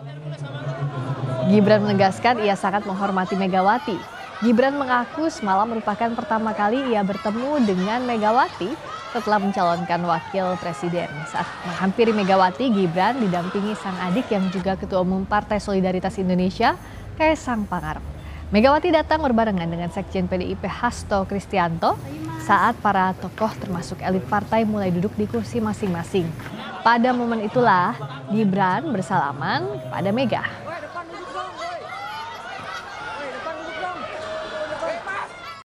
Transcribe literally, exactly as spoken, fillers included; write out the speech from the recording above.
Gibran menegaskan ia sangat menghormati Megawati. Gibran mengaku semalam merupakan pertama kali ia bertemu dengan Megawati setelah mencalonkan wakil presiden. Saat menghampiri Megawati, Gibran didampingi sang adik yang juga Ketua Umum Partai Solidaritas Indonesia, Kaisang Pangarep. Megawati datang berbarengan dengan Sekjen P D I P Hasto Kristianto saat para tokoh termasuk elit partai mulai duduk di kursi masing-masing. Pada momen itulah Gibran bersalaman kepada Mega.